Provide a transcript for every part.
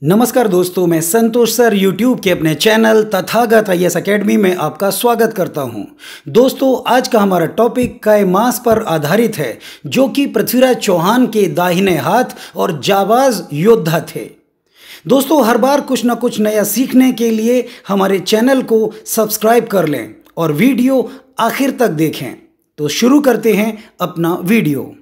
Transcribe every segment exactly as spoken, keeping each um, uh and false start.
नमस्कार दोस्तों, मैं संतोष सर यूट्यूब के अपने channel Tathagat I A S academy में आपका स्वागत करता हूं। दोस्तों, आज का हमारा टॉपिक कैमास पर आधारित है, जो कि पृथ्वीराज चौहान के दाहिने हाथ और जाबाज योद्धा थे। दोस्तों, हर बार कुछ ना कुछ नया सीखने के लिए हमारे चैनल को सब्सक्राइब कर लें और वीडियो आखिर तक देखें। तो शुरू करते हैं अपना वीडियो।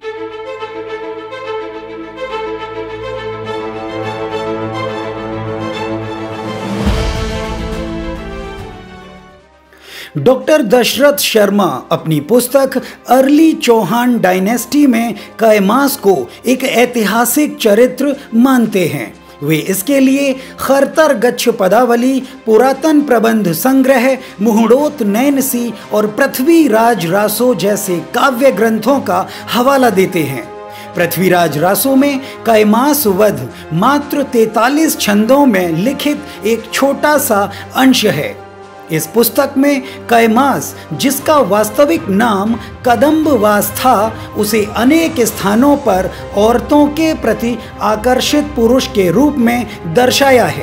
डॉक्टर दशरथ शर्मा अपनी पुस्तक अर्ली चौहान डायनेस्टी में कैमास को एक ऐतिहासिक चरित्र मानते हैं। वे इसके लिए खरतर गच्छ पदावली, पुरातन प्रबंध संग्रह, मुहुड़ोत नैनसी और पृथ्वीराज रासो जैसे काव्य ग्रंथों का हवाला देते हैं। पृथ्वीराज रासो में कैमास वध मात्र तैंतालीस छंदों में लिखित एक छोटा सा अंश है। इस पुस्तक में कैमास, जिसका वास्तविक नाम कदम्बवास था, उसे अनेक स्थानों पर औरतों के प्रति आकर्षित पुरुष के रूप में दर्शाया है।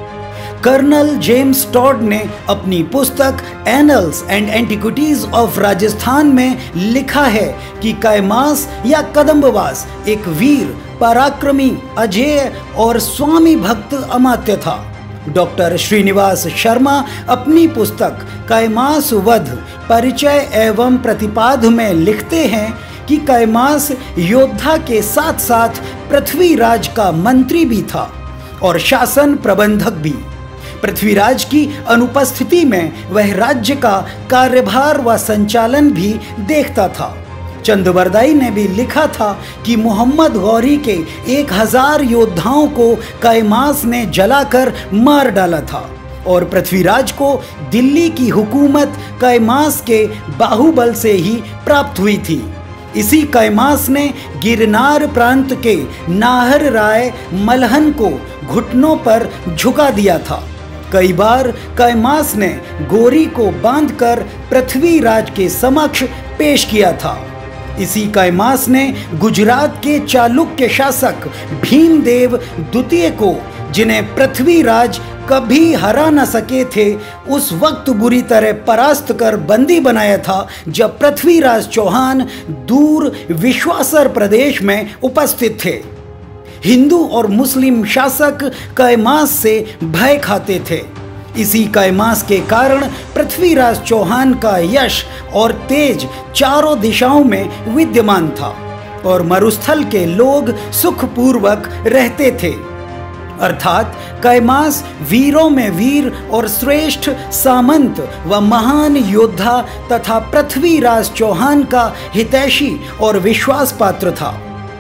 कर्नल जेम्स टॉड ने अपनी पुस्तक Annals and Antiquities of Rajasthan में लिखा है कि कैमास या कदम्बवास एक वीर, पराक्रमी, अजेय और स्वामी भक्त अमात्य था। डॉक्टर श्रीनिवास शर्मा अपनी पुस्तक कैमास वध परिचय एवं प्रतिपाद में लिखते हैं कि कैमास योद्धा के साथ साथ पृथ्वीराज का मंत्री भी था और शासन प्रबंधक भी। पृथ्वीराज की अनुपस्थिति में वह राज्य का कार्यभार व संचालन भी देखता था। चंदबरदाई ने भी लिखा था कि मोहम्मद गौरी के एक हजार योद्धाओं को कैमास ने जलाकर मार डाला था और पृथ्वीराज को दिल्ली की हुकूमत कैमास के बाहुबल से ही प्राप्त हुई थी। इसी कैमास ने गिरनार प्रांत के नाहर राय मलहन को घुटनों पर झुका दिया था। कई बार कैमास ने गौरी को बांधकर पृथ्वीराज के समक्ष पेश किया था। इसी कैमास ने गुजरात के चालुक्य शासक भीमदेव द्वितीय को, जिन्हें पृथ्वीराज कभी हरा न सके थे, उस वक्त बुरी तरह परास्त कर बंदी बनाया था जब पृथ्वीराज चौहान दूर विश्वासर प्रदेश में उपस्थित थे। हिंदू और मुस्लिम शासक कैमास से भय खाते थे। इसी कैमास के कारण पृथ्वीराज चौहान का यश और तेज चारों दिशाओं में विद्यमान था और मरुस्थल के लोग सुखपूर्वक रहते थे। अर्थात कैमास वीरों में वीर और श्रेष्ठ सामंत व महान योद्धा तथा पृथ्वीराज चौहान का हितैषी और विश्वास पात्र था।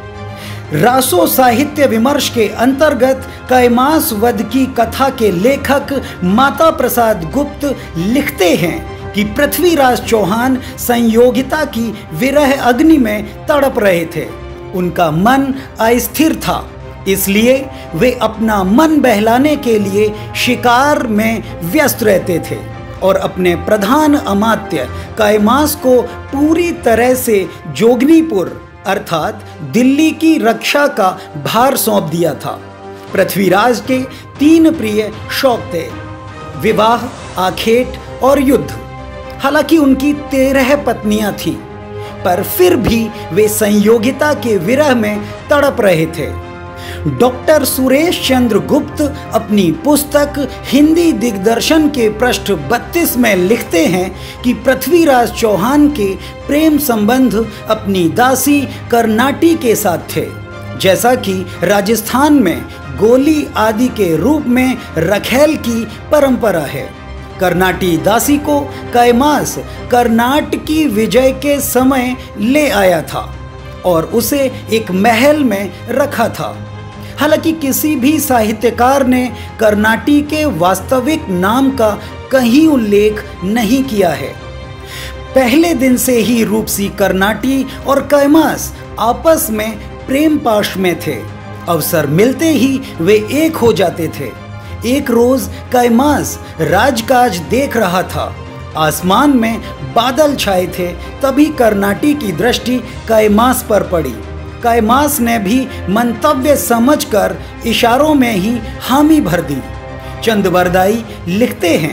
रासो साहित्य विमर्श के अंतर्गत कैमास वध की कथा के लेखक माता प्रसाद गुप्त लिखते हैं कि पृथ्वीराज चौहान संयोगिता की विरह अग्नि में तड़प रहे थे। उनका मन अस्थिर था, इसलिए वे अपना मन बहलाने के लिए शिकार में व्यस्त रहते थे और अपने प्रधान अमात्य कैमास को पूरी तरह से जोगनीपुर अर्थात दिल्ली की रक्षा का भार सौंप दिया था। पृथ्वीराज के तीन प्रिय शौक थे: विवाह, आखेट और युद्ध। हालांकि उनकी तेरह पत्नियां थीं, पर फिर भी वे संयोगिता के विरह में तड़प रहे थे। डॉक्टर सुरेश चंद्र गुप्त अपनी पुस्तक हिंदी दिग्दर्शन के पृष्ठ बत्तीस में लिखते हैं कि पृथ्वीराज चौहान के प्रेम संबंध अपनी दासी कर्नाटी के साथ थे, जैसा कि राजस्थान में गोली आदि के रूप में रखेल की परंपरा है। कर्नाटी दासी को कैमास कर्नाट की विजय के समय ले आया था और उसे एक महल में रखा था। हालांकि किसी भी साहित्यकार ने कर्नाटी के वास्तविक नाम का कहीं उल्लेख नहीं किया है। पहले दिन से ही रूपसी कर्नाटी और कैमास आपस में प्रेम पाश में थे। अवसर मिलते ही वे एक हो जाते थे। एक रोज कैमास राजकाज देख रहा था। आसमान में बादल छाए थे, तभी कर्नाटी की दृष्टि कैमास पर पड़ी। कैमास ने भी मंतव्य समझकर इशारों में ही हामी भर दी। चंदबरदाई लिखते हैं,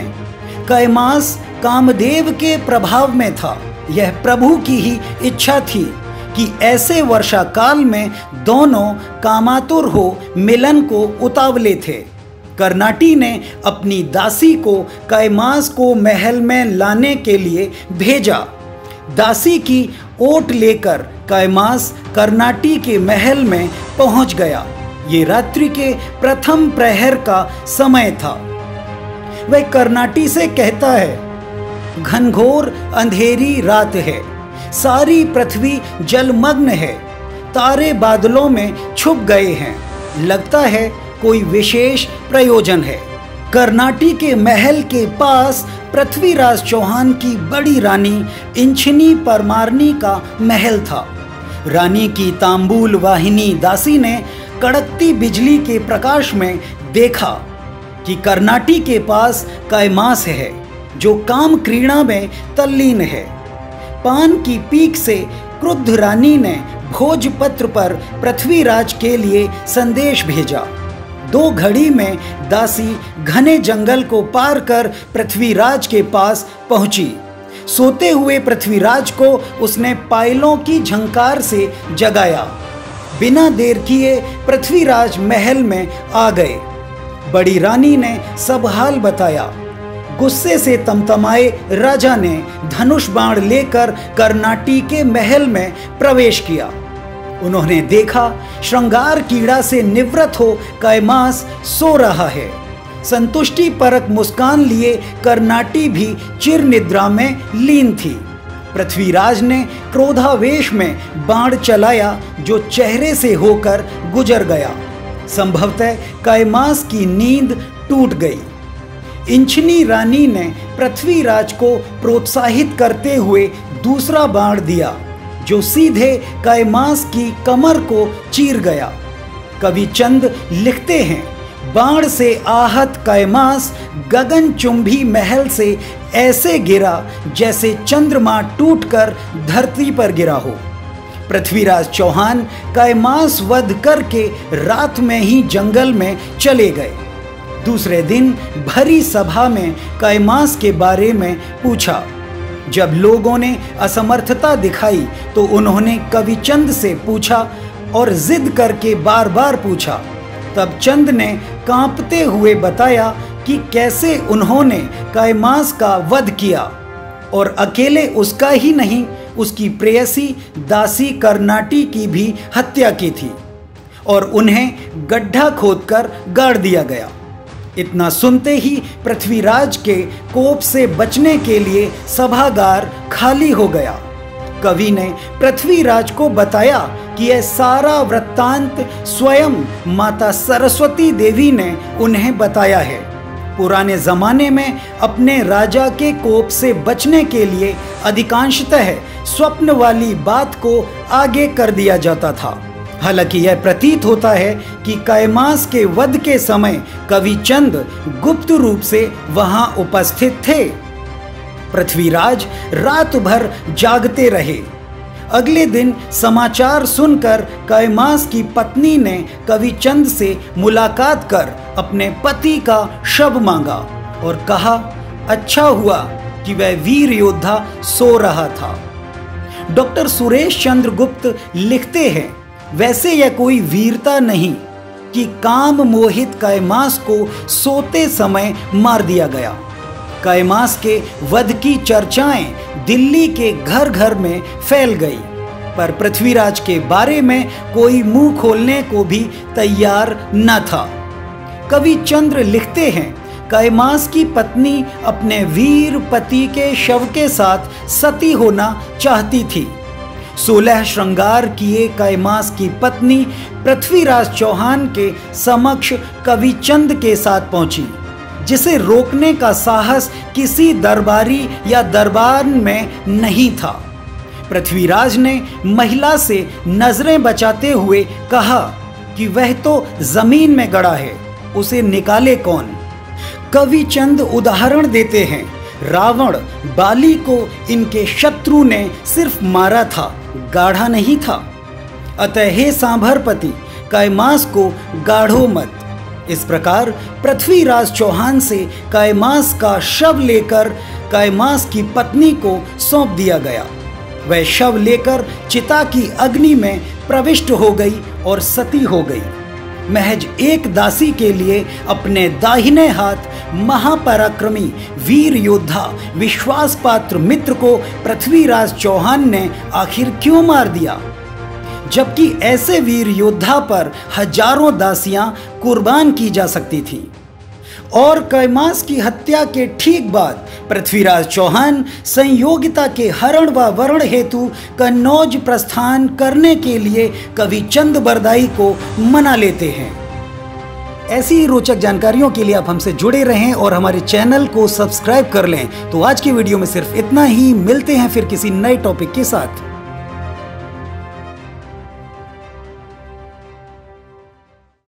कैमास कामदेव के प्रभाव में था। यह प्रभु की ही इच्छा थी कि ऐसे वर्षा काल में दोनों कामातुर हो मिलन को उतावले थे। कर्नाटी ने अपनी दासी को कैमास को महल में लाने के लिए भेजा। दासी की ओट लेकर कैमास कर्नाटी के महल में पहुंच गया। ये रात्रि के प्रथम प्रहर का समय था। वह कर्नाटी से कहता है, घनघोर अंधेरी रात है, सारी पृथ्वी जलमग्न है, तारे बादलों में छुप गए हैं, लगता है कोई विशेष प्रयोजन है। कर्नाटी के महल के पास पृथ्वीराज चौहान की बड़ी रानी इंचनी परमारनी का महल था। रानी की तांबूल वाहिनी दासी ने कड़कती बिजली के प्रकाश में देखा कि कर्नाटी के पास कैमास है जो काम क्रीड़ा में तल्लीन है। पान की पीक से क्रुद्ध रानी ने भोजपत्र पर पृथ्वीराज के लिए संदेश भेजा। दो घड़ी में दासी घने जंगल को पार कर पृथ्वीराज के पास पहुंची। सोते हुए पृथ्वीराज को उसने पायलों की झंकार से जगाया। बिना देर किए पृथ्वीराज महल में आ गए। बड़ी रानी ने सब हाल बताया। गुस्से से तमतमाए राजा ने धनुष बाण लेकर कर्नाटी के महल में प्रवेश किया। उन्होंने देखा श्रृंगार कीड़ा से निवृत्त हो कैमास सो रहा है। संतुष्टि परक मुस्कान लिए कर्नाटी भी चिर निद्रा में लीन थी। पृथ्वीराज ने क्रोधावेश में बाण चलाया जो चेहरे से होकर गुजर गया। संभवतः कैमास की नींद टूट गई। इंचनी रानी ने पृथ्वीराज को प्रोत्साहित करते हुए दूसरा बाण दिया जो सीधे कैमास की कमर को चीर गया। कवि चंद लिखते हैं, बाण से आहत कैमास गगनचुंबी महल से ऐसे गिरा जैसे चंद्रमा टूटकर धरती पर गिरा हो। पृथ्वीराज चौहान कैमास वध करके रात में ही जंगल में चले गए। दूसरे दिन भरी सभा में कैमास के बारे में पूछा। जब लोगों ने असमर्थता दिखाई तो उन्होंने कवि चंद से पूछा और जिद करके बार बार पूछा। तब चंद ने कांपते हुए बताया कि कैसे उन्होंने कैमास का वध किया और अकेले उसका ही नहीं, उसकी प्रेयसी दासी कर्नाटी की भी हत्या की थी और उन्हें गड्ढा खोदकर गाड़ दिया गया। इतना सुनते ही पृथ्वीराज के कोप से बचने के लिए सभागार खाली हो गया। कवि ने पृथ्वीराज को बताया कि यह सारा वृत्तांत स्वयं माता सरस्वती देवी ने उन्हें बताया है। पुराने जमाने में अपने राजा के कोप से बचने के लिए अधिकांशतः स्वप्न वाली बात को आगे कर दिया जाता था। हालांकि यह प्रतीत होता है कि कैमास के वध के समय कवि चंद गुप्त रूप से वहां उपस्थित थे। पृथ्वीराज रात भर जागते रहे। अगले दिन समाचार सुनकर कैमास की पत्नी ने कवि चंद से मुलाकात कर अपने पति का शव मांगा और कहा, अच्छा हुआ कि वह वीर योद्धा सो रहा था। डॉक्टर सुरेश चंद्र गुप्त लिखते हैं, वैसे यह कोई वीरता नहीं कि काम मोहित कैमास को सोते समय मार दिया गया। कैमास के वध की चर्चाएं दिल्ली के घर घर में फैल गई, पर पृथ्वीराज के बारे में कोई मुंह खोलने को भी तैयार न था। कवि चंद्र लिखते हैं, कैमास की पत्नी अपने वीर पति के शव के साथ सती होना चाहती थी। सोलह श्रृंगार किए कैमास की पत्नी पृथ्वीराज चौहान के समक्ष कवि चंद के साथ पहुंची, जिसे रोकने का साहस किसी दरबारी या दरबार में नहीं था। पृथ्वीराज ने महिला से नजरें बचाते हुए कहा कि वह तो जमीन में गड़ा है, उसे निकाले कौन। कवि चंद उदाहरण देते हैं, रावण बाली को इनके शत्रु ने सिर्फ मारा था, गाढ़ा नहीं था। अतः हे सांभरपति, कैमास को गाढ़ो मत। इस प्रकार पृथ्वीराज चौहान से कैमास का शव लेकर कैमास की पत्नी को सौंप दिया गया। वह शव लेकर चिता की अग्नि में प्रविष्ट हो गई और सती हो गई। महज एक दासी के लिए अपने दाहिने हाथ महापराक्रमी वीर योद्धा विश्वास पात्र मित्र को पृथ्वीराज चौहान ने आखिर क्यों मार दिया, जबकि ऐसे वीर योद्धा पर हजारों दासियां कुर्बान की जा सकती थीं। और कैमास की हत्या के ठीक बाद पृथ्वीराज चौहान संयोगिता के हरण व वरण हेतु कन्नौज प्रस्थान करने के लिए कवि चंद बरदाई को मना लेते हैं। ऐसी ही रोचक जानकारियों के लिए आप हमसे जुड़े रहें और हमारे चैनल को सब्सक्राइब कर लें। तो आज की वीडियो में सिर्फ इतना ही। मिलते हैं फिर किसी नए टॉपिक के साथ।